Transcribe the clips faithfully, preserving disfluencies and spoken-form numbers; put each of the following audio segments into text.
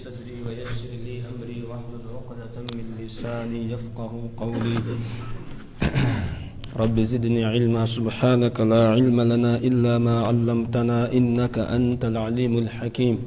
صدري ويسر لي أمري واحلل عقدة من لساني يفقهوا قولي رب زدني علما سبحانك لا علم لنا إلا ما علمتنا إنك أنت العليم الحكيم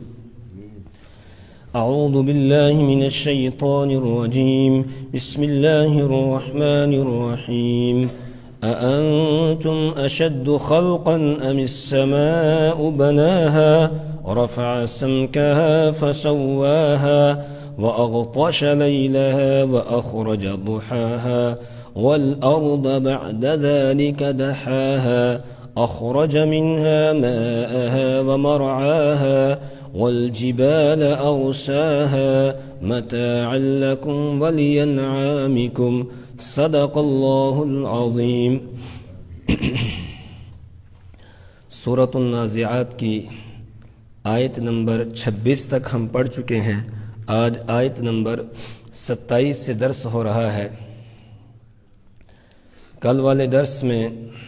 أعوذ بالله من الشيطان الرجيم بسم الله الرحمن الرحيم أأنتم أشد خلقا أم السماء بناها ورفع سمكها فسواها وأغطش ليلها وأخرج ضحاها والأرض بعد ذلك دحاها أخرج منها ماءها ومرعاها والجبال أرساها متاعا لكم ولأنعامكم صدق اللہ العظیم۔ سورۃ النازعات کی آیت نمبر چھبیس تک ہم پڑھ چکے ہیں۔ آج آیت نمبر ستائیس سے درس ہو رہا ہے۔ کل والے درس میں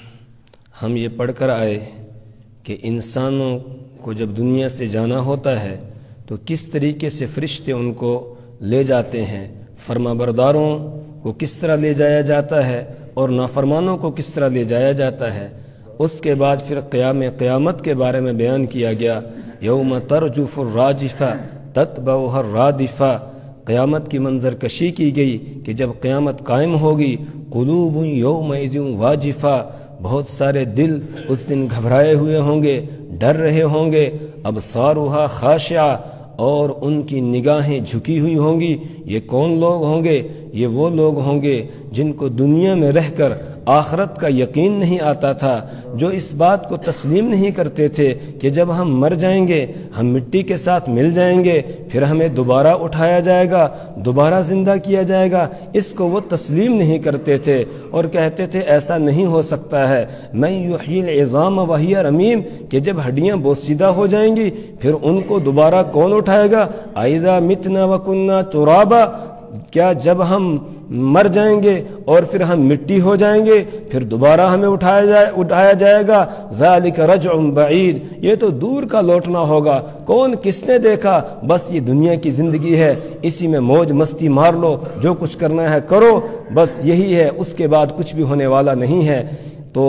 ہم یہ پڑھ کر آئے کہ انسانوں کو جب دنیا سے جانا ہوتا ہے تو کس طریقے سے فرشتے ان کو لے جاتے ہیں، فرما برداروں کو کس طرح لے جایا جاتا ہے اور نافرمانوں کو کس طرح لے جایا جاتا ہے۔ اس کے بعد پھر قیام قیامت کے بارے میں بیان کیا گیا، یوم ترجف الراجفہ تتبعها الرادفہ، قیامت کی منظر کشی کی گئی کہ جب قیامت قائم ہوگی، قلوب یومئذ واجفہ، بہت سارے دل اس دن گھبرائے ہوئے ہوں گے، ڈر رہے ہوں گے، ابصارها خاشعہ، اور ان کی نگاہیں جھکی ہوئی ہوں گی۔ یہ کون لوگ ہوں گے؟ یہ وہ لوگ ہوں گے جن کو دنیا میں رہ کر آخرت کا یقین نہیں آتا تھا، جو اس بات کو تسلیم نہیں کرتے تھے کہ جب ہم مر جائیں گے، ہم مٹی کے ساتھ مل جائیں گے، پھر ہمیں دوبارہ اٹھایا جائے گا، دوبارہ زندہ کیا جائے گا۔ اس کو وہ تسلیم نہیں کرتے تھے اور کہتے تھے ایسا نہیں ہو سکتا ہے۔ من یحیی العظام وہی رمیم، کہ جب ہڈیاں بوسیدہ ہو جائیں گی پھر ان کو دوبارہ کون اٹھائے گا؟ اذا متنا وکنا ترابا، کیا جب ہم مر جائیں گے اور پھر ہم مٹی ہو جائیں گے پھر دوبارہ ہمیں اٹھایا جائے اٹھایا جائے گا؟ ذالک رجع بعید، یہ تو دور کا لوٹنا ہوگا۔ کون کس نے دیکھا؟ بس یہ دنیا کی زندگی ہے، اسی میں موج مستی مار لو، جو کچھ کرنا ہے کرو، بس یہی ہے، اس کے بعد کچھ بھی ہونے والا نہیں ہے۔ تو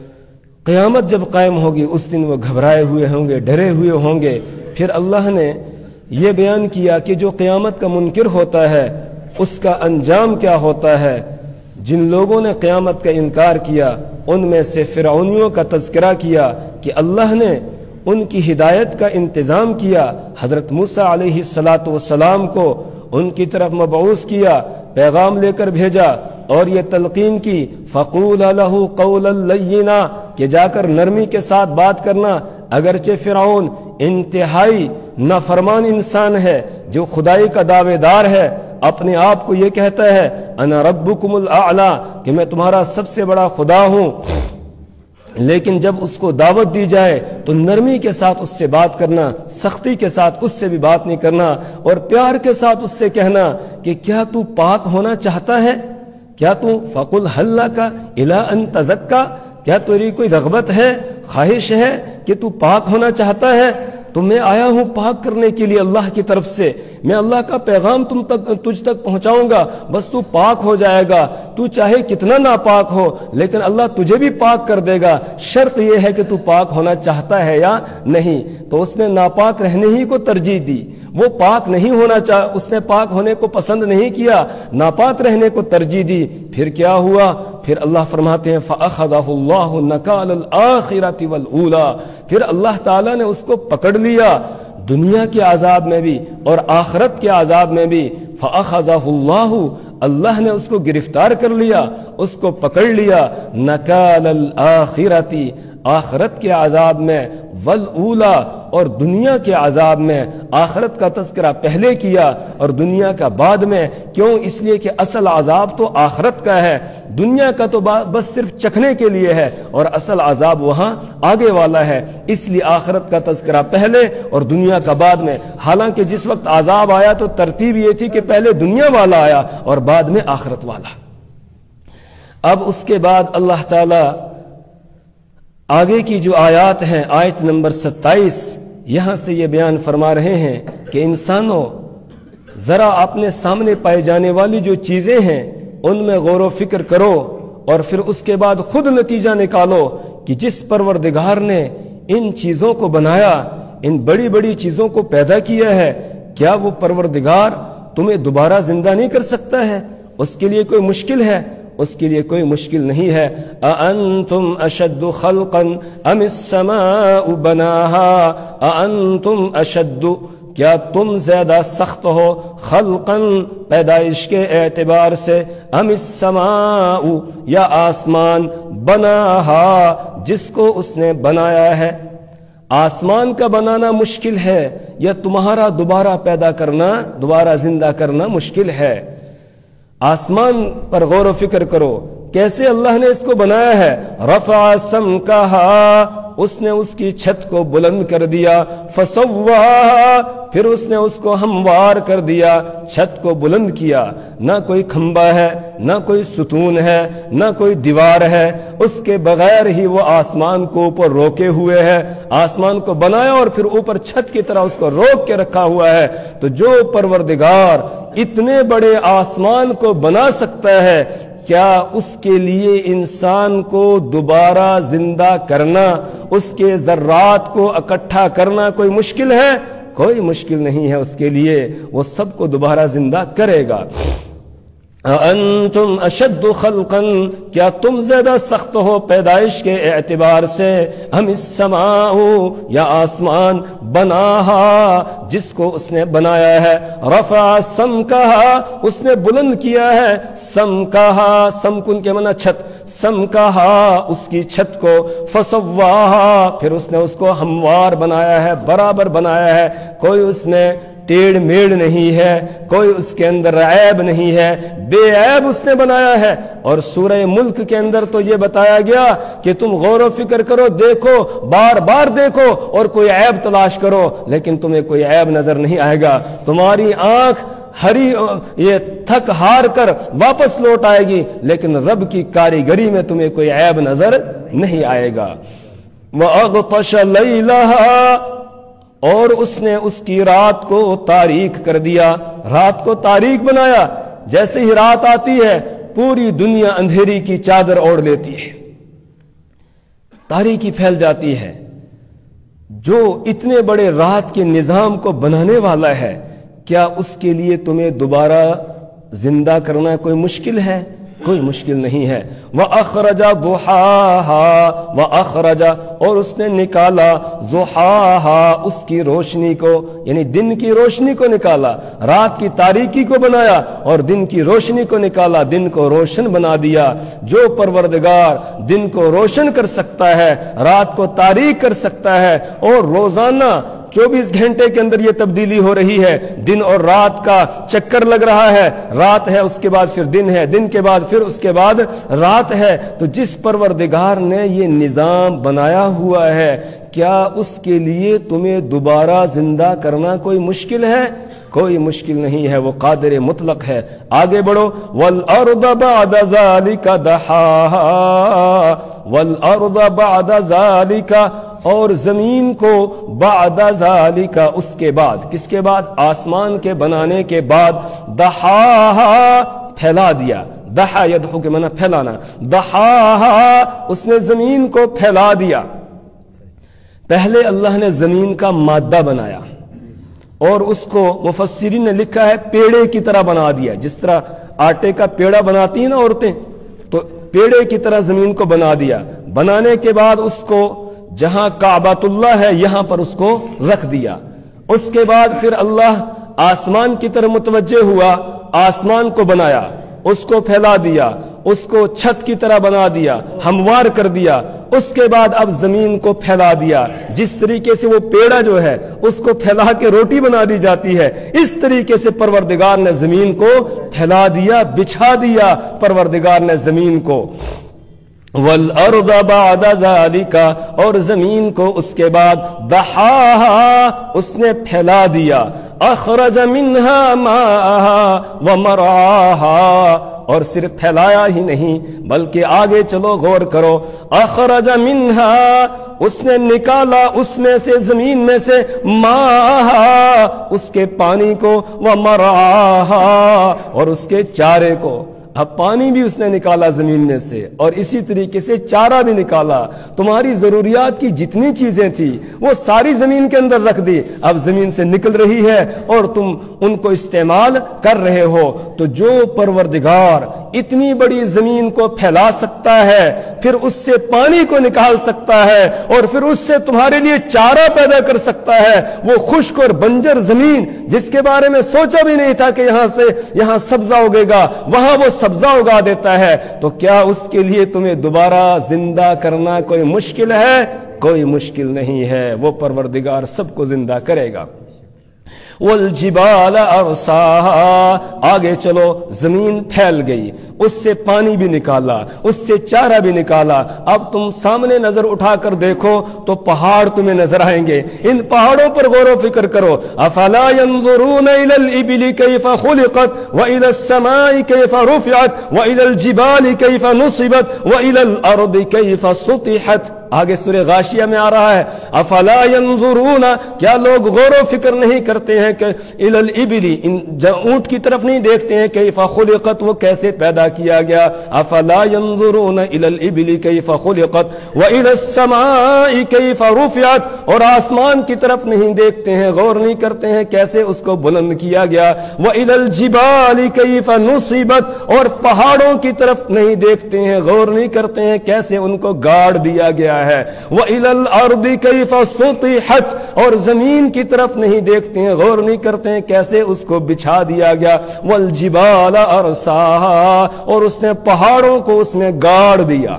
قیامت جب قائم ہوگی اس دن وہ گھبرائے ہوئے ہوں گے، ڈرے ہوئے ہوں گے۔ پھر اللہ نے یہ بیان کیا کہ جو قیامت کا منکر ہوتا ہے اس کا انجام کیا ہوتا ہے۔ جن لوگوں نے قیامت کا انکار کیا ان میں سے فرعونیوں کا تذکرہ کیا کہ اللہ نے ان کی ہدایت کا انتظام کیا، حضرت موسیٰ علیہ الصلاۃ والسلام کو ان کی طرف مبعوث کیا، پیغام لے کر بھیجا اور یہ تلقین کی فَقُولَ لَهُ قَوْلًا لَيِّنًا، کہ جا کر نرمی کے ساتھ بات کرنا۔ اگرچہ فرعون انتہائی نافرمان انسان ہے، جو خدائی کا دعوے دار ہے، اپنے آپ کو یہ کہتا ہے انا ربکم الاعلی، کہ میں تمہارا سب سے بڑا خدا ہوں، لیکن جب اس کو دعوت دی جائے تو نرمی کے ساتھ اس سے بات کرنا، سختی کے ساتھ اس سے بھی بات نہیں کرنا، اور پیار کے ساتھ اس سے کہنا کہ کیا تو پاک ہونا چاہتا ہے؟ کیا تو فَقُلْ هَلْ لَكَ إِلَىٰ أَن تَزَكَّىٰ، کیا تیری کوئی رغبت ہے، خواہش ہے کہ تو پاک ہونا چاہتا ہے؟ تو میں آیا ہوں پاک کرنے کے لیے اللہ کی طرف سے، میں اللہ کا پیغام تم تک تجھ تک پہنچاؤں گا، بس تو پاک ہو جائے گا۔ تو چاہے کتنا ناپاک ہو لیکن اللہ تجھے بھی پاک کر دے گا، شرط یہ ہے کہ تو پاک ہونا چاہتا ہے یا نہیں۔ تو اس نے ناپاک رہنے ہی کو ترجیح دی، وہ پاک نہیں ہونا چاہ اس نے پاک ہونے کو پسند نہیں کیا، ناپاک رہنے کو ترجیح دی۔ پھر کیا ہوا؟ پھر اللہ فرماتے ہیں فَأَخَذَهُ اللَّهُ نَكَالَ الْآخِرَةِ وَالْأُولَىٰ، پھر اللہ تعالیٰ نے اس کو پکڑ لیا دنیا کے عذاب میں بھی اور آخرت کے عذاب میں بھی۔ فَأَخَذَهُ اللَّهُ، اللہ نے اس کو گرفتار کر لیا، اس کو پکڑ لیا، نَكَالَ الْآخِرَةِ، آخرت کے عذاب میں، والأولا، اور دنیا کے عذاب میں۔ آخرت کا تذکرہ پہلے کیا اور دنیا کا بعد میں، کیوں؟ اس لیے کہ اصل عذاب تو آخرت کا ہے، دنیا کا تو بس صرف چکھنے کے لیے ہے، اور اصل عذاب وہاں آگے والا ہے، اس لیے آخرت کا تذکرہ پہلے اور دنیا کا بعد میں۔ حالانکہ جس وقت عذاب آیا تو ترتیب یہ تھی کہ پہلے دنیا والا آیا اور بعد میں آخرت والا۔ اب اس کے بعد اللہ تعالی آگے کی جو آیات ہیں، آیت نمبر ستائیس، یہاں سے یہ بیان فرما رہے ہیں کہ انسانوں ذرا اپنے سامنے پائے جانے والی جو چیزیں ہیں ان میں غور و فکر کرو اور پھر اس کے بعد خود نتیجہ نکالو کہ جس پروردگار نے ان چیزوں کو بنایا، ان بڑی بڑی چیزوں کو پیدا کیا ہے، کیا وہ پروردگار تمہیں دوبارہ زندہ نہیں کر سکتا ہے؟ اس کے لیے کوئی مشکل ہے؟ اس کے لیے کوئی مشکل نہیں ہے۔ اَأَنْتُمْ أَشَدُّ خَلْقًا أَمِ السَّمَاءُ بَنَاهَا اَأَنْتُمْ أَشَدُّ، کیا تم زیادہ سخت ہو، خلقاً پیدائش کے اعتبار سے، ام السماء یا آسمان، بناہا جس کو اس نے بنایا ہے۔ آسمان کا بنانا مشکل ہے یا تمہارا دوبارہ پیدا کرنا، دوبارہ زندہ کرنا مشکل ہے؟ آسمان پر غور و فکر کرو، کیسے اللہ نے اس کو بنایا ہے۔ رفع سمکہا، اس نے اس کی چھت کو بلند کر دیا، فسواہا، پھر اس نے اس کو ہموار کر دیا، چھت کو بلند کیا۔ نہ کوئی کھمبا ہے، نہ کوئی ستون ہے، نہ کوئی دیوار ہے، اس کے بغیر ہی وہ آسمان کو اوپر روکے ہوئے ہے۔ آسمان کو بنایا اور پھر اوپر چھت کی طرح اس کو روک کے رکھا ہوا ہے۔ تو جو پروردگار اتنے بڑے آسمان کو بنا سکتا ہے، کیا اس کے لیے انسان کو دوبارہ زندہ کرنا، اس کے ذرات کو اکٹھا کرنا کوئی مشکل ہے؟ کوئی مشکل نہیں ہے اس کے لیے، وہ سب کو دوبارہ زندہ کرے گا۔ اَأَنْتُمْ أَشَدُّ خَلْقًا، کیا تم زیادہ سخت ہو پیدائش کے اعتبار سے، ہم السماء یا آسمان، بناہا جس کو اس نے بنایا ہے، رفع سمکہا اس نے بلند کیا ہے، سمکہا سمکن کے معنی چھت، سمکہا اس کی چھت کو، فسواہا پھر اس نے اس کو ہموار بنایا ہے، برابر بنایا ہے، کوئی اس میں ٹیڑھ میڑ نہیں ہے، کوئی اس کے اندر عیب نہیں ہے، بے عیب اس نے بنایا ہے۔ اور سورہ ملک کے اندر تو یہ بتایا گیا کہ تم غور و فکر کرو، دیکھو، بار بار دیکھو اور کوئی عیب تلاش کرو، لیکن تمہیں کوئی عیب نظر نہیں آئے گا۔ تمہاری آنکھ ہری یہ تھک ہار کر واپس لوٹ آئے گی، لیکن رب کی کاریگری میں تمہیں کوئی عیب نظر نہیں آئے گا۔ وَأَغْطَشَ لَيْلَهَا، اور اس نے اس کی رات کو تاریک کر دیا، رات کو تاریک بنایا۔ جیسے ہی رات آتی ہے پوری دنیا اندھیری کی چادر اوڑھ لیتی ہے، تاریکی پھیل جاتی ہے۔ جو اتنے بڑے رات کے نظام کو بنانے والا ہے، کیا اس کے لیے تمہیں دوبارہ زندہ کرنا کوئی مشکل ہے؟ کوئی مشکل نہیں ہے۔ وَأَخْرَجَ ضُحَاهَا، وَأَخْرَجَ اور اس نے نکالا، ضُحَاهَا اس کی روشنی کو، یعنی دن کی روشنی کو نکالا، رات کی تاریکی کو بنایا اور دن کی روشنی کو نکالا، دن کو روشن بنا دیا۔ جو پروردگار دن کو روشن کر سکتا ہے، رات کو تاریک کر سکتا ہے، اور روزانہ چوبیس گھنٹے کے اندر یہ تبدیلی ہو رہی ہے، دن اور رات کا چکر لگ رہا ہے، رات ہے اس کے بعد پھر دن ہے، دن کے بعد پھر اس کے بعد رات ہے۔ تو جس پروردگار نے یہ نظام بنایا ہوا ہے، کیا اس کے لیے تمہیں دوبارہ زندہ کرنا کوئی مشکل ہے؟ کوئی مشکل نہیں ہے، وہ قادر مطلق ہے۔ آگے بڑھو، وَالْأَرْضَ بَعْدَ ذَلِكَ دَحَاهَا، وَالْأَرْضَ بَعْدَ ذَلِكَ اور زمین کو، بعد ذالک اس کے بعد، کس کے بعد؟ آسمان کے بنانے کے بعد، دحاہا پھیلا دیا، دحا یدحو کے معنی پھیلانا، دحاہا اس نے زمین کو پھیلا دیا۔ پہلے اللہ نے زمین کا مادہ بنایا اور اس کو مفسرین نے لکھا ہے پیڑے کی طرح بنا دیا، جس طرح آٹے کا پیڑا بناتی ہیں نا عورتیں، تو پیڑے کی طرح زمین کو بنا دیا۔ بنانے کے بعد اس کو جہاں کعبۃ اللہ ہے یہاں پر اس کو رکھ دیا۔ اس کے بعد پھر اللہ آسمان کی طرف متوجہ ہوا، آسمان کو بنایا، اس کو پھیلا دیا، اس کو چھت کی طرح بنا دیا، ہموار کر دیا۔ اس کے بعد اب زمین کو پھیلا دیا، جس طریقے سے وہ پیڑا جو ہے اس کو پھیلا کے روٹی بنا دی جاتی ہے، اس طریقے سے پروردگار نے زمین کو پھیلا دیا، بچھا دیا پروردگار نے زمین کو۔ وَالْأَرْضَ بَعْدَ ذَلِكَ اور زمین کو اس کے بعد دحاہا اس نے پھیلا دیا۔ اخرج منها ماءها ومرعاها، اور صرف پھیلایا ہی نہیں بلکہ آگے چلو غور کرو، اخرج منها، اس نے نکالا اس میں سے، زمین میں سے، ماءها، اس کے پانی کو، ومرعاها، اور اس کے چارے کو۔ اب پانی بھی اس نے نکالا زمین میں سے، اور اسی طریقے سے چارہ بھی نکالا۔ تمہاری ضروریات کی جتنی چیزیں تھی وہ ساری زمین کے اندر رکھ دی، اب زمین سے نکل رہی ہے اور تم ان کو استعمال کر رہے ہو۔ تو جو پروردگار اتنی بڑی زمین کو پھیلا سکتا ہے، پھر اس سے پانی کو نکال سکتا ہے، اور پھر اس سے تمہارے لیے چارہ پیدا کر سکتا ہے، وہ خشک اور بنجر زمین جس کے بارے میں سوچا بھی نہیں تھا کہ یہاں سے یہاں سبزہ اگے گا، وہاں وہ سبزہ اگا دیتا ہے، تو کیا اس کے لیے تمہیں دوبارہ زندہ کرنا کوئی مشکل ہے؟ کوئی مشکل نہیں ہے، وہ پروردگار سب کو زندہ کرے گا۔ والجبال ارساها، آگے چلو، زمین پھیل گئی، اس سے پانی بھی نکالا، اس سے چارہ بھی نکالا۔ اب تم سامنے نظر اٹھا کر دیکھو تو پہاڑ تمہیں نظر آئیں گے، ان پہاڑوں پر غور و فکر کرو۔ افلا ينظرون الى الابل كيف خلقت والى السماء كيف رفعت والى الجبال كيف نصبت والى الارض كيف سطحت، آگے سورہ غاشیہ میں آ رہا ہے، افلا ينظرون، کیا لوگ غور و فکر نہیں کرتے ہیں کہ الى الابل، اونٹ کی طرف نہیں دیکھتے ہیں، کیف خلقت، وہ کیسے پیدا کیا گیا، افلا ينظرون الى الابل کیف خلقت والى السماء کیف رفعت، اور آسمان کی طرف نہیں دیکھتے ہیں، غور نہیں کرتے ہیں کیسے اس کو بلند کیا گیا، والى الجبال کیف نصبت، اور پہاڑوں کی طرف نہیں دیکھتے ہیں، غور نہیں کرتے ہیں کیسے ان کو گاڑ دیا گیا ہے، وَإِلَى الْأَرْضِ كَيْفَ سُطِحَتْ، اور زمین کی طرف نہیں دیکھتے ہیں، غور نہیں کرتے ہیں کیسے اس کو بچھا دیا گیا، وَالْجِبَالَ أَرْسَاهَا، اور اس نے پہاڑوں کو اس نے گاڑ دیا۔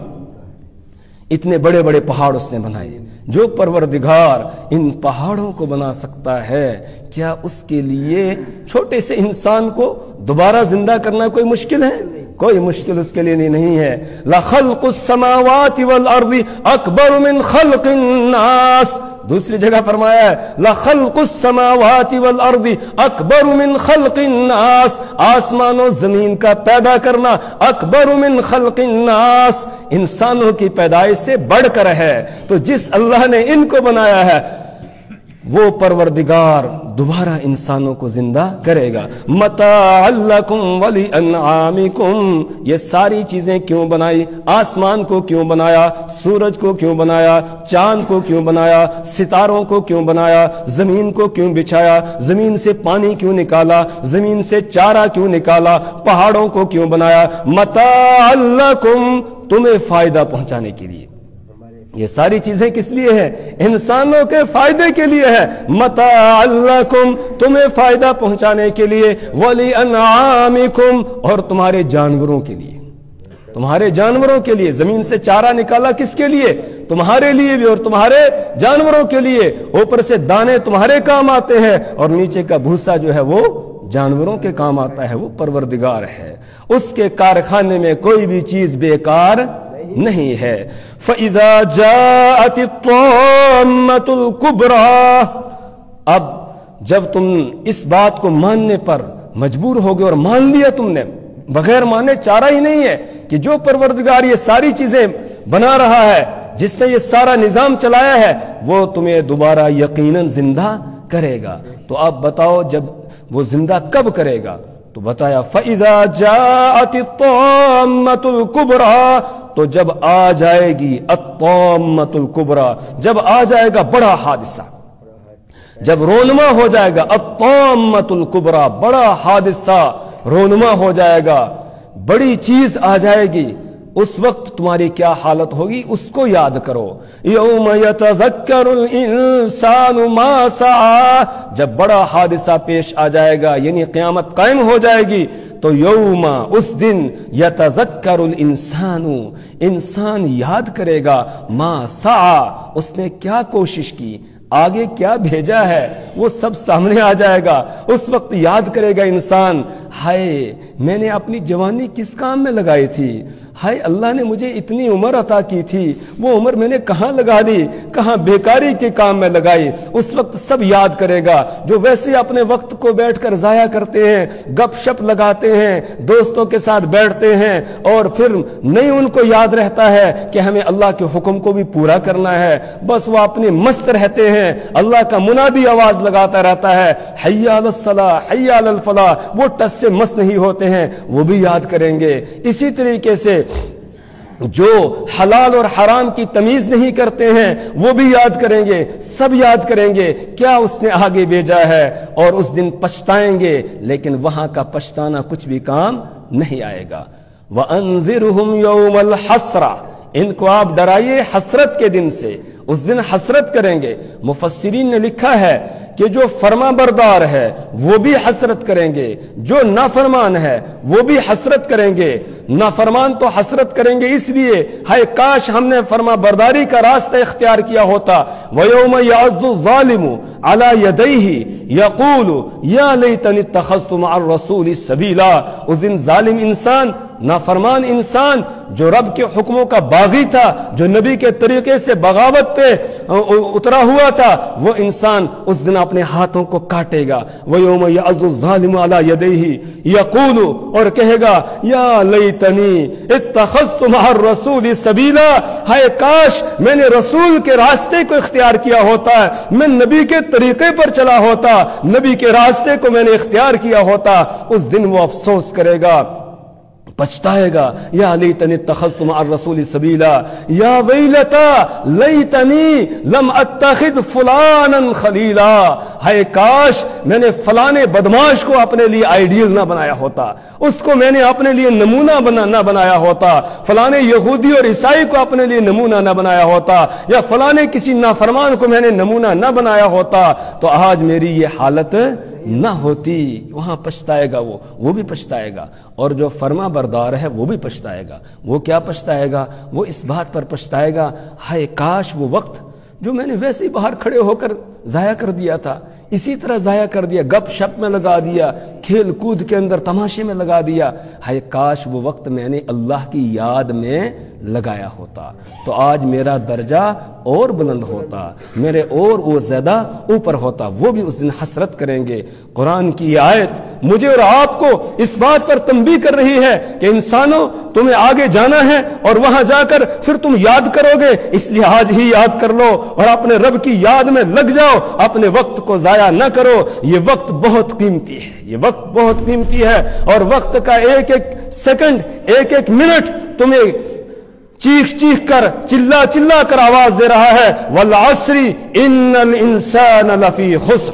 اتنے بڑے بڑے پہاڑ اس نے بنائے۔ جو پروردگار ان پہاڑوں کو بنا سکتا ہے، کیا اس کے لیے چھوٹے سے انسان کو دوبارہ زندہ کرنا کوئی مشکل ہے؟ کوئی مشکل اس کے لیے نہیں ہے۔ لَخَلْقُ السَّمَاوَاتِ وَالْأَرْضِ أَكْبَرُ مِنْ خَلْقِ النَّاسِ، دوسری جگہ فرمایا ہے لَخَلْقُ السَّمَاوَاتِ وَالْأَرْضِ أَكْبَرُ مِنْ خَلْقِ النَّاسِ، آسمان و زمین کا پیدا کرنا أَكْبَرُ مِنْ خَلْقِ النَّاسِ، انسانوں کی پیدائش سے بڑھ کر ہے۔ تو جس اللہ نے ان کو بنایا ہے وہ پروردگار دوبارہ انسانوں کو زندہ کرے گا۔ متاع لکم ولانعامکم، یہ ساری چیزیں کیوں بنائی؟ آسمان کو کیوں بنایا؟ سورج کو کیوں بنایا؟ چاند کو کیوں بنایا؟ ستاروں کو کیوں بنایا؟ زمین کو کیوں بچھایا؟ زمین سے پانی کیوں نکالا؟ زمین سے چارہ کیوں نکالا؟ پہاڑوں کو کیوں بنایا؟ متاع لکم، تمہیں فائدہ پہنچانے کے لیے۔ یہ ساری چیزیں کس لیے ہیں؟ انسانوں کے فائدے کے لیے ہے۔ متاع لکم، تمہیں فائدہ پہنچانے کے لیے، ولانعامکم، اور تمہارے جانوروں کے لیے، تمہارے جانوروں کے لیے۔ زمین سے چارہ نکالا کس کے لیے؟ تمہارے لیے بھی اور تمہارے جانوروں کے لیے۔ اوپر سے دانے تمہارے کام آتے ہیں اور نیچے کا بھوسا جو ہے وہ جانوروں کے کام آتا ہے۔ وہ پروردگار ہے، اس کے کارخانے میں کوئی بھی چیز بیکار نہیں ہے۔ فَإِذَا جَاءَتِ الطَّامَّةُ الْكُبْرَى، اب جب تم اس بات کو ماننے پر مجبور ہو گئے اور مان لیا تم نے، بغیر مانے چارہ ہی نہیں ہے کہ جو پروردگار یہ ساری چیزیں بنا رہا ہے، جس نے یہ سارا نظام چلایا ہے، وہ تمہیں دوبارہ یقیناً زندہ کرے گا۔ تو اب بتاؤ جب وہ زندہ کب کرے گا؟ تو بتایا فَإِذَا جَاءَتِ الطَّامَّةُ الْكُبْرَى، تو جب آ جائے گی الطامۃ الکبریٰ، جب آ جائے گا بڑا حادثہ، جب رونما ہو جائے گا الطامۃ الکبریٰ، بڑا حادثہ رونما ہو جائے گا، بڑی چیز آ جائے گی، اس وقت تمہاری کیا حالت ہوگی اس کو یاد کرو۔ یوم یتذکر الانسان ما سعی، جب بڑا حادثہ پیش آ جائے گا یعنی قیامت قائم ہو جائے گی، تو یوم، اس دن، یتذکر الانسان، انسان یاد کرے گا ما سعی، اس نے کیا کوشش کی، آگے کیا بھیجا ہے، وہ سب سامنے آ جائے گا۔ اس وقت یاد کرے گا انسان، ہائے میں نے اپنی جوانی کس کام میں لگائی تھی، ہائے اللہ نے مجھے اتنی عمر عطا کی تھی، وہ عمر میں نے کہاں لگا دی، کہاں بیکاری کے کام میں لگائی۔ اس وقت سب یاد کرے گا جو ویسے اپنے وقت کو بیٹھ کر ضائع کرتے ہیں، گپ شپ لگاتے ہیں، دوستوں کے ساتھ بیٹھتے ہیں، اور پھر نہیں ان کو یاد رہتا ہے کہ ہمیں اللہ کے حکم کو بھی پورا کرنا ہے، بس وہ اپنے مست رہتے ہیں۔ اللہ کا منادی آواز لگاتا رہتا ہے، حی علی الصلاح حی علی الفلاح، وہ ٹس سے مست نہیں ہوتے ہیں، وہ بھی یاد کریں گے۔ اسی طریقے سے جو حلال اور حرام کی تمیز نہیں کرتے ہیں وہ بھی یاد کریں گے، سب یاد کریں گے کیا اس نے آگے بھیجا ہے، اور اس دن پچھتائیں گے، لیکن وہاں کا پچھتانا کچھ بھی کام نہیں آئے گا۔ وَأَنذِرْهُمْ يَوْمَ الْحَسْرَةِ، ان کو آپ ڈرائیے حسرت کے دن سے، اس دن حسرت کریں گے۔ مفسرین نے لکھا ہے کہ جو فرما بردار ہے وہ بھی حسرت کریں گے، جو نافرمان ہے وہ بھی حسرت کریں گے۔ نافرمان تو حسرت کریں گے اس لیے، ہائے کاش ہم نے فرما برداری کا راستہ اختیار کیا ہوتا۔ وَيَوْمَ يَعَضُّ الظَّالِمُ عَلَى يَدَيْهِ يَقُولُ يَا لَيْتَنِي اتَّخَذْتُ مَعَ الرَّسُولِ سَبِيلًا، اس دن ظالم انسان، نافرمان انسان جو رب کے حکموں کا باغی تھا، جو نبی کے طریقے سے بغاوت پہ اترا ہوا تھا، وہ انسان اس دن اپنے ہاتھوں کو کاٹے گا۔ وَيَوْمَ يَعَضُّ الظَّالِمُ عَلَى يَدَيْهِ يَقُولُ، اور کہے گا یا لیتنی اتخذت مع الرسول سبیلا، ہائے کاش میں نے رسول کے راستے کو اختیار کیا ہوتا ہے، میں نبی کے طریقے پر چلا ہوتا، نبی کے راستے کو میں نے اختیار کیا ہوتا۔ اس دن وہ افسوس کرے گا، پچھتائے گا، یا لیتنی اتخذت مع الرسول سبیلا، یا ویلتا لیتنی لم اتخذ فلانا خلیلا، ہائے کاش میں نے فلانے بدماش کو اپنے لیے آئیڈیل نہ بنایا ہوتا، اس کو میں نے اپنے لیے نمونہ بنا نہ بنایا ہوتا، فلانے یہودی اور عیسائی کو اپنے لیے نمونہ نہ بنایا ہوتا، یا فلانے کسی نافرمان کو میں نے نمونہ نہ بنایا ہوتا، تو آج میری یہ حالت نہ ہوتی۔ وہاں پچھتائے گا، وہ وہ بھی پچھتائے گا، اور جو فرما بردار ہے وہ بھی پچھتائے گا۔ وہ کیا پچھتائے گا؟ وہ اس بات پر پچھتائے گا، ہائے کاش وہ وقت جو میں نے ویسے ہی باہر کھڑے ہو کر ضائع کر دیا تھا، اسی طرح ضائع کر دیا، گپ شپ میں لگا دیا، کھیل کود کے اندر تماشے میں لگا دیا، ہائے کاش وہ وقت میں نے اللہ کی یاد میں لگایا ہوتا، تو آج میرا درجہ اور بلند ہوتا، میرے اور وہ زیادہ اوپر ہوتا۔ وہ بھی اس دن حسرت کریں گے۔ قرآن کی یہ آیت مجھے اور آپ کو اس بات پر تنبیہ کر رہی ہے کہ انسانوں تمہیں آگے جانا ہے، اور وہاں جا کر پھر تم یاد کرو گے، اس لیے آج ہی یاد کر لو اور اپنے رب کی یاد میں لگ جاؤ، اپنے وقت کو ضائع نہ کرو۔ یہ وقت بہت قیمتی ہے، یہ وقت بہت قیمتی ہے، اور وقت کا ایک ایک سیکنڈ، ایک ایک منٹ تمہیں چیخ چیخ کر، چلا چلا کر آواز دے رہا ہے، والعصر ان الانسان لفی خسر۔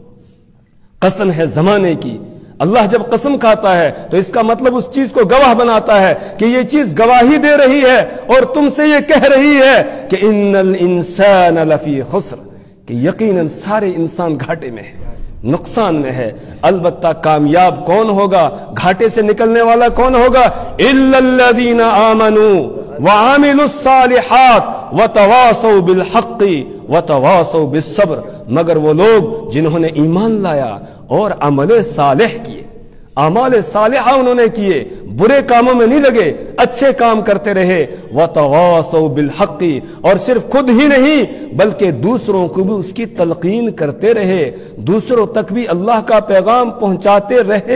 قسم ہے زمانے کی، اللہ جب قسم کھاتا ہے تو اس کا مطلب اس چیز کو گواہ بناتا ہے کہ یہ چیز گواہی دے رہی ہے اور تم سے یہ کہہ رہی ہے کہ ان الانسان لفی خسر، کہ یقیناً سارے انسان گھاٹے میں ہے، نقصان میں ہے۔ البتہ کامیاب کون ہوگا، گھاٹے سے نکلنے والا کون ہوگا؟ الا الذین آمنوا وعملوا الصالحات وتواصوا بالحق وتواصوا بالصبر، مگر وہ لوگ جنہوں نے ایمان لایا اور عمل صالح کیے، اعمال صالحہ انہوں نے کیے، برے کاموں میں نہیں لگے، اچھے کام کرتے رہے۔ وتواصوا بالحق، اور صرف خود ہی نہیں بلکہ دوسروں کو بھی اس کی تلقین کرتے رہے، دوسروں تک بھی اللہ کا پیغام پہنچاتے رہے،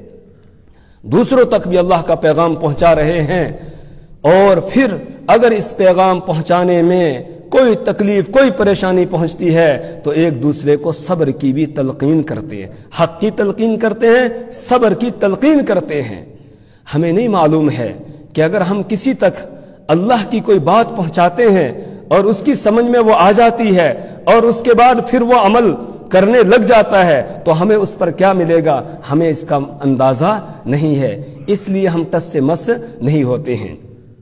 دوسروں تک بھی اللہ کا پیغام پہنچا رہے ہیں۔ اور پھر اگر اس پیغام پہنچانے میں کوئی تکلیف، کوئی پریشانی پہنچتی ہے تو ایک دوسرے کو صبر کی بھی تلقین کرتے ہیں، حق کی تلقین کرتے ہیں، صبر کی تلقین کرتے ہیں۔ ہمیں نہیں معلوم ہے کہ اگر ہم کسی تک اللہ کی کوئی بات پہنچاتے ہیں اور اس کی سمجھ میں وہ آ جاتی ہے اور اس کے بعد پھر وہ عمل کرنے لگ جاتا ہے تو ہمیں اس پر کیا ملے گا، ہمیں اس کا اندازہ نہیں ہے، اس لیے ہم ٹس سے مس نہیں ہوتے ہیں۔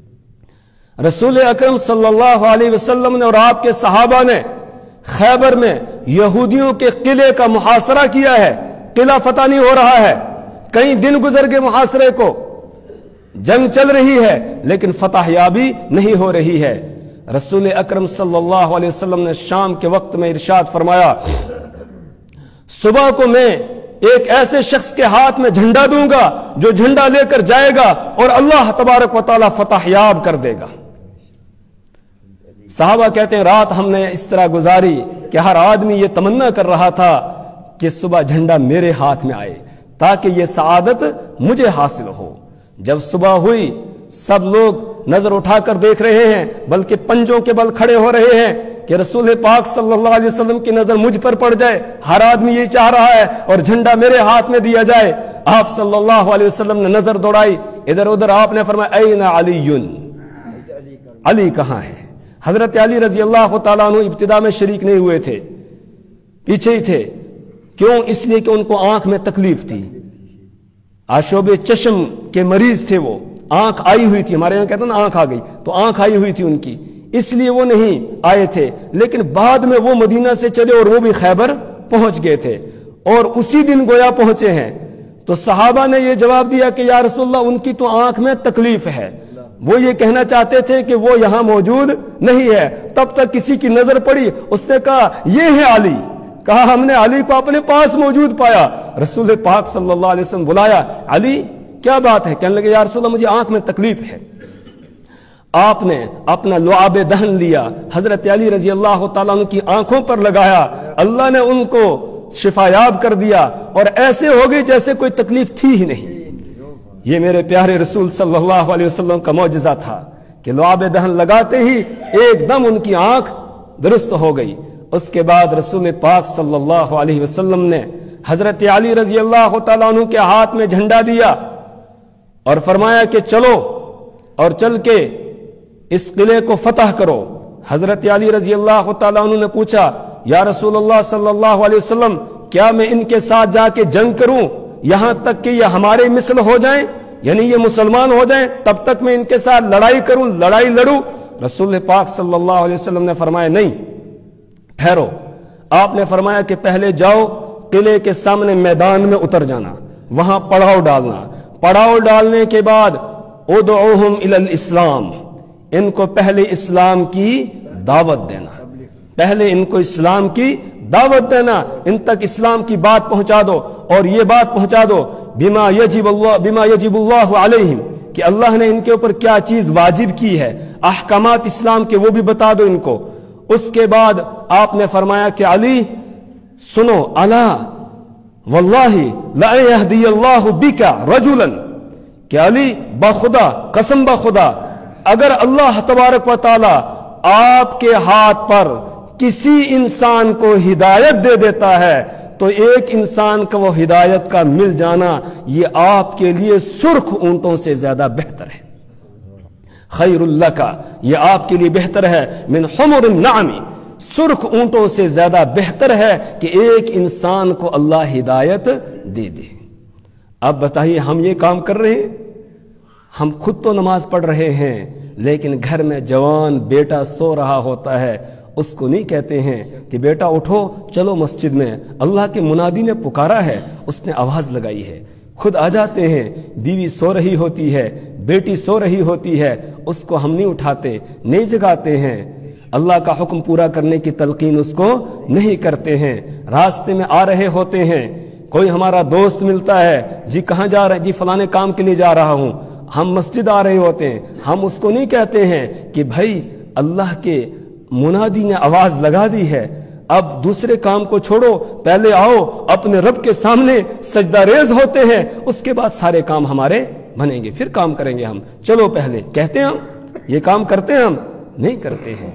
رسول اکرم صلی اللہ علیہ وسلم نے اور آپ کے صحابہ نے خیبر میں یہودیوں کے قلعے کا محاصرہ کیا ہے، قلعہ فتح نہیں ہو رہا ہے، کئی دن گزر گئے محاصرے کو، جنگ چل رہی ہے لیکن فتح یابی نہیں ہو رہی ہے۔ رسول اکرم صلی اللہ علیہ وسلم نے شام کے وقت میں ارشاد فرمایا، صبح کو میں ایک ایسے شخص کے ہاتھ میں جھنڈا دوں گا جو جھنڈا لے کر جائے گا اور اللہ تبارک و تعالی فتح یاب کر دے گا۔ صحابہ کہتے ہیں رات ہم نے اس طرح گزاری کہ ہر آدمی یہ تمنا کر رہا تھا کہ صبح جھنڈا میرے ہاتھ میں آئے تاکہ یہ سعادت مجھے حاصل ہو۔ جب صبح ہوئی سب لوگ نظر اٹھا کر دیکھ رہے ہیں، بلکہ پنجوں کے بل کھڑے ہو رہے ہیں کہ رسول پاک صلی اللہ علیہ وسلم کی نظر مجھ پر پڑ جائے۔ ہر آدمی یہ چاہ رہا ہے اور جھنڈا میرے ہاتھ میں دیا جائے۔ آپ صلی اللہ علیہ وسلم نے نظر دوڑائی ادھر ادھر، آپ نے فرمایا این علی، علی کہاں ہے؟ حضرت علی رضی اللہ تعالیٰ عنہ ابتدا میں شریک نہیں ہوئے تھے، پیچھے ہی تھے۔ کیوں؟ اس لیے کہ ان کو آنکھ میں تکلیف تھی، آشوب چشم کے مریض تھے، وہ آنکھ آئی ہوئی تھی، ہمارے یہاں کہتے ہیں نا آنکھ آ گئی، تو آنکھ آئی ہوئی تھی ان کی، اس لیے وہ نہیں آئے تھے۔ لیکن بعد میں وہ مدینہ سے چلے اور وہ بھی خیبر پہنچ گئے تھے اور اسی دن گویا پہنچے ہیں۔ تو صحابہ نے یہ جواب دیا کہ یا رسول اللہ ان کی تو آنکھ میں تکلیف ہے، وہ یہ کہنا چاہتے تھے کہ وہ یہاں موجود نہیں ہے۔ تب تک کسی کی نظر پڑی، اس نے کہا یہ ہے علی۔ کہا ہم نے علی کو اپنے پاس موجود پایا۔ رسول پاک صلی اللہ علیہ وسلم بلایا، علی کیا بات ہے؟ کہنے لگے یا رسول اللہ مجھے آنکھ میں تکلیف ہے۔ آپ نے اپنا لعاب دہن لیا، حضرت علی رضی اللہ تعالیٰ عنہ کی آنکھوں پر لگایا، اللہ نے ان کو شفا یاب کر دیا اور ایسے ہو گئی جیسے کوئی تکلیف تھی ہی نہیں۔ یہ میرے پیارے رسول صلی اللہ علیہ وسلم کا معجزہ تھا کہ لعاب دہن لگاتے ہی ایک دم ان کی آنکھ درست ہو گئی۔ اس کے بعد رسول پاک صلی اللہ علیہ وسلم نے حضرت علی رضی اللہ تعالیٰ عنہ کے ہاتھ میں جھنڈا دیا اور فرمایا کہ چلو اور چل کے اس قلعے کو فتح کرو۔ حضرت علی رضی اللہ تعالیٰ عنہ نے پوچھا یا رسول اللہ صلی اللہ علیہ وسلم کیا میں ان کے ساتھ جا کے جنگ کروں یہاں تک کہ یہ ہمارے مثل ہو جائیں، یعنی یہ مسلمان ہو جائیں، تب تک میں ان کے ساتھ لڑائی کروں، لڑائی لڑوں؟ رسول پاک صلی اللہ علیہ وسلم نے فرمایا نہیں، ٹھہرو۔ آپ نے فرمایا کہ پہلے جاؤ قلعے کے سامنے میدان میں اتر جانا، وہاں پڑاؤ ڈالنا، پڑاؤ ڈالنے کے بعد ادعوہم الی الاسلام، ان کو پہلے اسلام کی دعوت دینا، پہلے ان کو اسلام کی دعوت دینا، ان تک اسلام کی بات پہنچا دو اور یہ بات پہنچا دو بما یجب اللہ بما یجب اللہ علیہم، کہ اللہ نے ان کے اوپر کیا چیز واجب کی ہے، احکامات اسلام کے وہ بھی بتا دو ان کو۔ اس کے بعد آپ نے فرمایا کہ علی سنو، الا واللہ لا یہدی اللہ بک رجلا، کہ علی بخدا، قسم بخدا، اگر اللہ تبارک و تعالی آپ کے ہاتھ پر کسی انسان کو ہدایت دے دیتا ہے تو ایک انسان کا وہ ہدایت کا مل جانا یہ آپ کے لیے سرخ اونٹوں سے زیادہ بہتر ہے، خیر لک، یہ آپ کے لیے بہتر ہے، من حمر النعم، سرخ اونٹوں سے زیادہ بہتر ہے کہ ایک انسان کو اللہ ہدایت دے دے۔ اب بتائیے ہم یہ کام کر رہے ہیں؟ ہم خود تو نماز پڑھ رہے ہیں لیکن گھر میں جوان بیٹا سو رہا ہوتا ہے، اس کو نہیں کہتے ہیں کہ بیٹا اٹھو چلو مسجد میں، اللہ کے منادی نے پکارا ہے، اس نے آواز لگائی ہے، خود آ جاتے ہیں، بیوی سو رہی ہوتی ہے، بیٹی سو رہی ہوتی ہے، اس کو ہم نہیں اٹھاتے، نہیں جگاتے ہیں، اللہ کا حکم پورا کرنے کی تلقین اس کو نہیں کرتے ہیں۔ راستے میں آ رہے ہوتے ہیں، کوئی ہمارا دوست ملتا ہے، جی کہاں جا رہے ہیں؟ جی فلانے کام کے لیے جا رہا ہوں، ہم مسجد آ رہے ہوتے ہیں، ہم اس کو نہیں کہتے ہیں کہ بھائی اللہ کے منادی نے آواز لگا دی ہے، اب دوسرے کام کو چھوڑو، پہلے آؤ اپنے رب کے سامنے سجدہ ریز ہوتے ہیں، اس کے بعد سارے کام ہمارے بنیں گے، پھر کام کریں گے ہم، چلو پہلے کہتے ہیں ہم، یہ کام کرتے ہیں ہم نہیں کرتے ہیں۔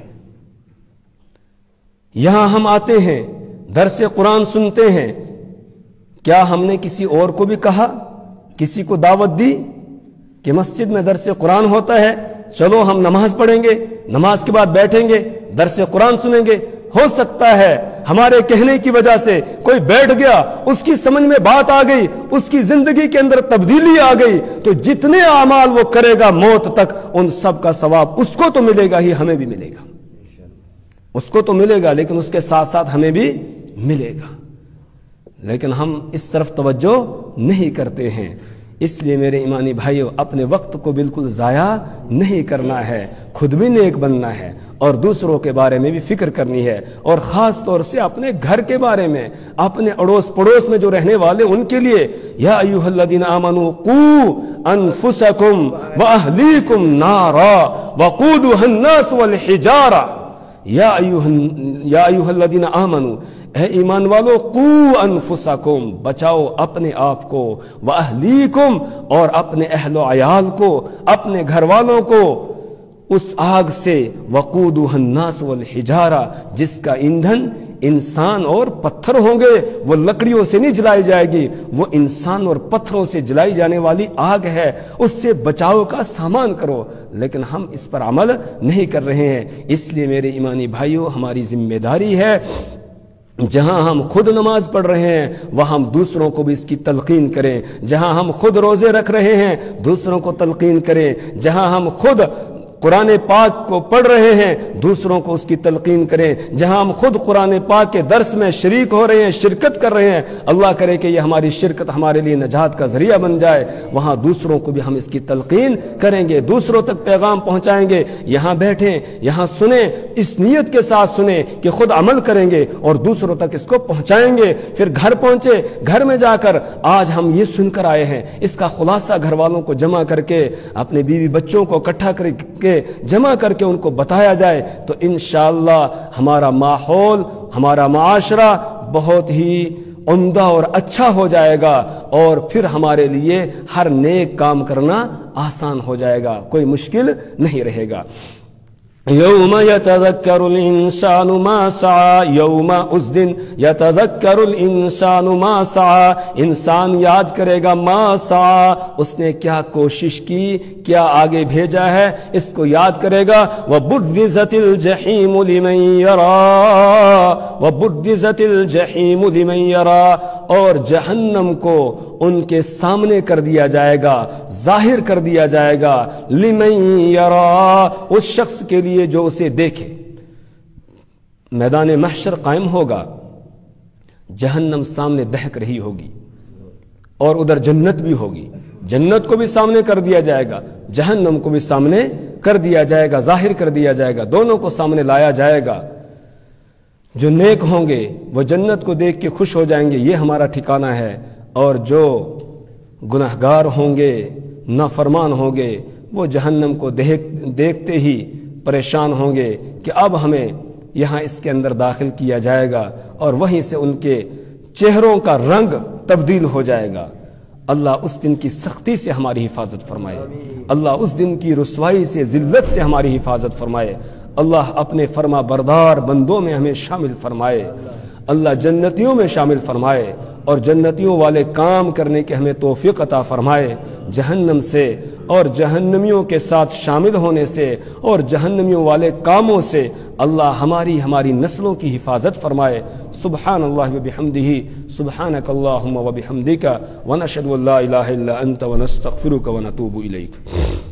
یہاں ہم آتے ہیں درس قرآن سنتے ہیں، کیا ہم نے کسی اور کو بھی کہا، کسی کو دعوت دی کہ مسجد میں درس قرآن ہوتا ہے، چلو ہم نماز پڑھیں گے، نماز کے بعد بیٹھیں گے درس قرآن سنیں گے؟ ہو سکتا ہے ہمارے کہنے کی وجہ سے کوئی بیٹھ گیا، اس کی سمجھ میں بات آ گئی، اس کی زندگی کے اندر تبدیلی آ گئی، تو جتنے اعمال وہ کرے گا موت تک ان سب کا ثواب اس کو تو ملے گا ہی، ہمیں بھی ملے گا، اس کو تو ملے گا لیکن اس کے ساتھ ساتھ ہمیں بھی ملے گا۔ لیکن ہم اس طرف توجہ نہیں کرتے ہیں، اس لیے میرے ایمانی بھائیوں اپنے وقت کو بالکل ضائع نہیں کرنا ہے، خود بھی نیک بننا ہے اور دوسروں کے بارے میں بھی فکر کرنی ہے، اور خاص طور سے اپنے گھر کے بارے میں، اپنے اڑوس پڑوس میں جو رہنے والے ان کے لیے یا ایھا الذین آمنوا قوا انفسکم واہلیکم نارا وقودھا الناس والحجارہ یا ایھا یا ایھا الذین آمنوا، اے ایمان والو، قوا انفسکم، بچاؤ اپنے آپ کو، واہلیکم، اور اپنے اہل و عیال کو، اپنے گھر والوں کو اس آگ سے، وقودھا الناس والحجارہ، جس کا ایندھن انسان اور پتھر ہوں گے، وہ لکڑیوں سے نہیں جلائی جائے گی، وہ انسان اور پتھروں سے جلائی جانے والی آگ ہے، اس سے بچاؤ کا سامان کرو، لیکن ہم اس پر عمل نہیں کر رہے ہیں۔ اس لیے میرے ایمانی بھائیوں ہماری ذمہ داری ہے، جہاں ہم خود نماز پڑھ رہے ہیں وہاں ہم دوسروں کو بھی اس کی تلقین کریں، جہاں ہم خود روزے رکھ رہے ہیں دوسروں کو تلقین کریں، جہاں ہم خود قرآن پاک کو پڑھ رہے ہیں دوسروں کو اس کی تلقین کریں، جہاں ہم خود قرآن پاک کے درس میں شریک ہو رہے ہیں، شرکت کر رہے ہیں، اللہ کرے کہ یہ ہماری شرکت ہمارے لیے نجات کا ذریعہ بن جائے، وہاں دوسروں کو بھی ہم اس کی تلقین کریں گے، دوسروں تک پیغام پہنچائیں گے۔ یہاں بیٹھیں، یہاں سنیں، اس نیت کے ساتھ سنیں کہ خود عمل کریں گے اور دوسروں تک اس کو پہنچائیں گے۔ پھر گھر پہنچے، گھر میں جا کر آج ہم یہ سن کر آئے ہیں، اس کا خلاصہ گھر والوں کو جمع کر کے، اپنے بیوی بچوں کو اکٹھا کر کے جمع کر کے ان کو بتایا جائے تو انشاءاللہ ہمارا ماحول، ہمارا معاشرہ بہت ہی عمدہ اور اچھا ہو جائے گا، اور پھر ہمارے لیے ہر نیک کام کرنا آسان ہو جائے گا، کوئی مشکل نہیں رہے گا۔ یوم یتذکر الانسان ما سعی، یوم اس دن یتذکر الانسان ما سعی، انسان یاد کرے گا ما سعی، اس نے کیا کوشش کی، کیا آگے بھیجا ہے، اس کو یاد کرے گا۔ وبرزت الجحیم لمن یرا، وبرزت الجحیم لمن یرا، اور جہنم کو ان کے سامنے کر دیا جائے گا، ظاہر کر دیا جائے گا، لمن یرا، اس شخص کے لیے جو اسے دیکھے۔ میدان محشر قائم ہوگا، جہنم سامنے دہک رہی ہوگی اور ادھر جنت بھی ہوگی، جنت کو بھی سامنے کر دیا جائے گا، جہنم کو بھی سامنے کر دیا جائے گا، ظاہر کر دیا جائے گا، دونوں کو سامنے لایا جائے گا۔ جو نیک ہوں گے وہ جنت کو دیکھ کے خوش ہو جائیں گے، یہ ہمارا ٹھکانہ ہے، اور جو گناہگار ہوں گے، نافرمان ہوں گے، وہ جہنم کو دیکھ دیکھتے ہی پریشان ہوں گے کہ اب ہمیں یہاں اس کے اندر داخل کیا جائے گا، اور وہیں سے ان کے چہروں کا رنگ تبدیل ہو جائے گا۔ اللہ اس دن کی سختی سے ہماری حفاظت فرمائے، اللہ اس دن کی رسوائی سے، ذلت سے ہماری حفاظت فرمائے، اللہ اپنے فرما بردار بندوں میں ہمیں شامل فرمائے، اللہ جنتیوں میں شامل فرمائے، اور جنتیوں والے کام کرنے کے ہمیں توفیق عطا فرمائے، جہنم سے اور جہنمیوں کے ساتھ شامل ہونے سے اور جہنمیوں والے کاموں سے اللہ ہماری ہماری نسلوں کی حفاظت فرمائے۔ سبحان اللہ وبحمدہ، سبحانک اللہم وبحمدک، ونشہد ان لا الہ الا انت ونستغفرک ونتوب الیک۔